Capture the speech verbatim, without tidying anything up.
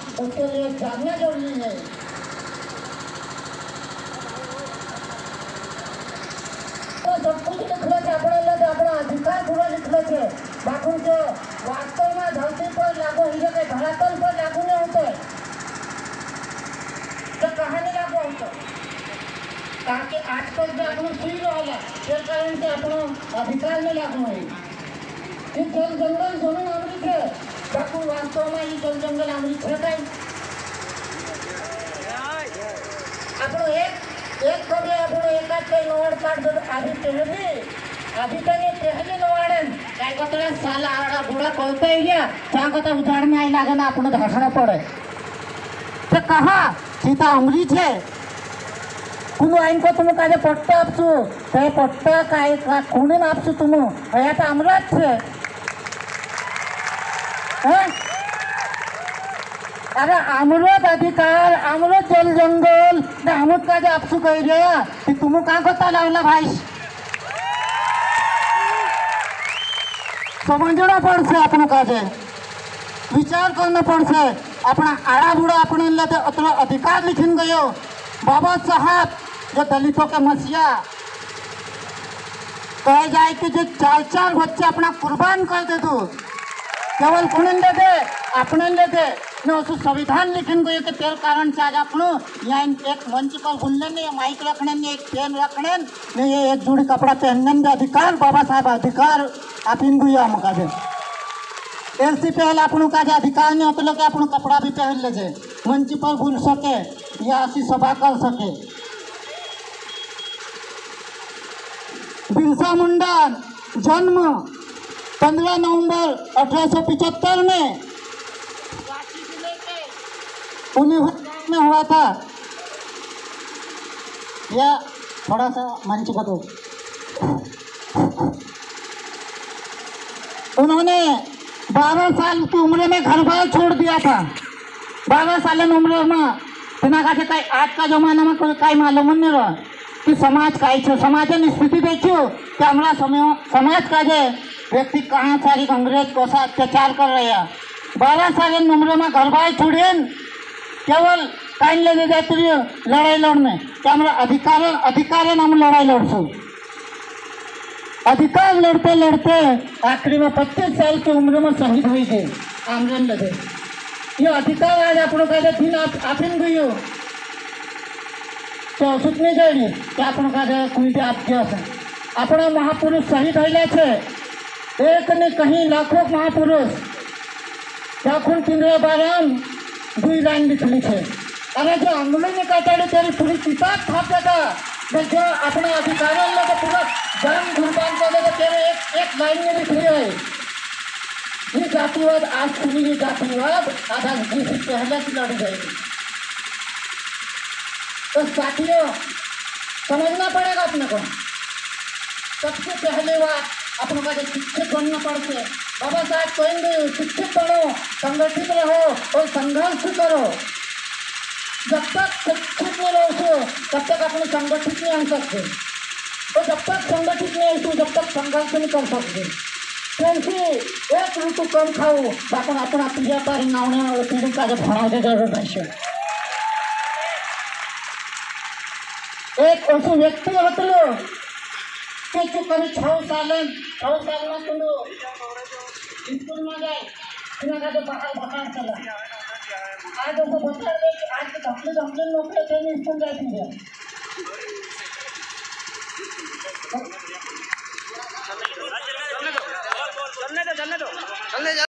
उसके लिए जानना जरूरी है। तो सब कुछ लिखल है अपने अपना अधिकार पूरा लिखल है, बाकी जो वास्तव में धरती पर लागू हो के धरातल पर लागू नहीं होते तो कहानी लागू होता ताकि आजकल जो अपना सुन रहा के कारण से अपना अधिकार में लागू है। ये जल जंगल जमीन अमृत है, बाकी वास्तव में ये जल जंगल अमृत है कहीं अपनो एक एक कभी अपनो एकाच काही नोड काढ दो आधी पहली आधी तने पहली नोडन काय कतरा साला आड़ा बुढ़ा कोलते गया चाह कता उजाड़ में आई लागे ना अपनो धसना पड़े तो कहा सीता अमृत है कुनु आइन को तुम काजे पट्टा आपसु ते पट्टा काय का कोने ना आपसु तुम या तो अमृत है हैं अरे अमृत अधिकार अमृत जल जंगल ना अमृत काजे आपसु कही गया कि तुम कहाँ को तालावला भाई समझना पड़से अपना काजे विचार करना पड़से अपना आड़ा बुढ़ा अपने लेते अतरा अधिकार लिखिन गयो बाबा साहब जो दलितों के मसीहा कहे जाए कि जो चार चार बच्चे अपना कुर्बान कर दे तू केवल कुणन दे दे अपने ले दे न उसको संविधान लिखन गयो कि तेल कारण से आज अपनो यहाँ एक मंच पर घूमने ने माइक रखने ने एक पेन रखने ने ये एक जोड़ी कपड़ा पहनने के अधिकार बाबा साहब अधिकार आप इन गुया मका दे ऐसी पहले अपनों का जो अधिकार नहीं होते लोग अपनों कपड़ा भी पहन ले जाए मंच पर घूम सके या ऐसी सभा कर सके। बिरसा मुंडा जन्म पंद्रह नवंबर अठारह सौ पिछहत्तर में उन्हीं में हुआ था। या थोड़ा सा मंच को दो। उन्होंने बारह साल की उम्र में घर बार छोड़ दिया था। बारह साल की उम्र में बिना कहे कई आज का जमाना में कोई कई मालूम नहीं रहा कि समाज कई छो समाज स्थिति देखियो कि हमारा समय समाज का जे व्यक्ति कहाँ सारी अंग्रेज को सा अत्याचार कर रहे हैं। बारह साल की उम्र में घर बार छोड़े केवल काइन ले जाते लड़ाई लड़ने क्या हमारा अधिकार अधिकार हम लड़ाई लड़सू अधिकार लड़ते लड़ते आखिरी में पच्चीस साल की उम्र में शहीद हुई थे आमरण लगे। ये अधिकार आज आप लोग दिन आपिन गई हो तो सुतनी जाएगी कि आप लोग कोई भी आप अपना महापुरुष शहीद होइले छे एक ने कहीं लाखों महापुरुष लाखों तीन बाराम दुई लाइन लिखली है। अरे जो आंदोलन में कहता तेरी पूरी किताब छाप देता जो अपने अधिकारों लोग पूरा जन्म घुड़पान कर देगा तेरे एक एक लाइन में लिख लिया है। ये जातिवाद आज सुनी ये जातिवाद आधा घंटे पहले से लड़ जाएगी। तो साथियों समझना पड़ेगा अपने को सबसे पहले बात अपने का शिक्षित बनना पड़ते बाबा साहब कहेंगे शिक्षित बनो संगठित रहो और संघर्ष करो। जब तक शिक्षित नहीं रहो तब तक अपने संगठित नहीं हो सकते और जब तक संगठित नहीं हो जब तक संघर्ष नहीं कर सकते। क्योंकि एक ऋतु कम खाओ बाकी अपना पीढ़ी पर नावने वाले पीढ़ी का जब भरा के जरूरत है। एक ऐसे व्यक्ति होते लो कि जो कभी छः साल छः साल में तुम स्कूल में जाए बिना का बाहर बाहर चला आज तो बता दे कि आज तो धपले धपले लोग ट्रेनिंग स्कूल जाती है। चलने दो चलने दो चलने दो।